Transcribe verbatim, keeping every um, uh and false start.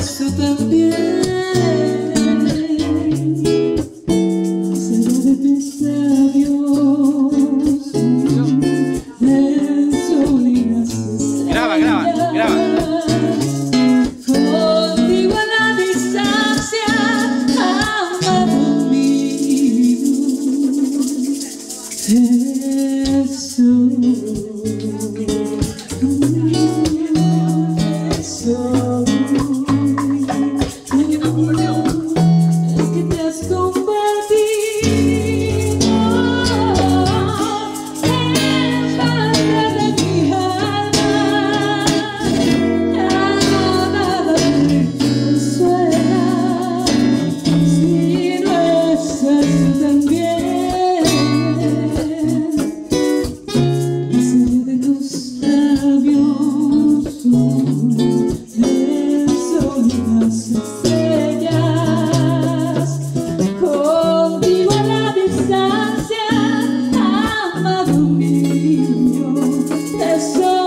eso también. Será de tus labios, del sol y las estrellas. Graba, graba, graba. Contigo a la distancia, amado mío. Eso. Es que te has convertido en parte de mi alma. Nada me consuela si no estás tú también. Sería de tus labios del sol y las estrellas, contigo a la distancia, amado mío, eso.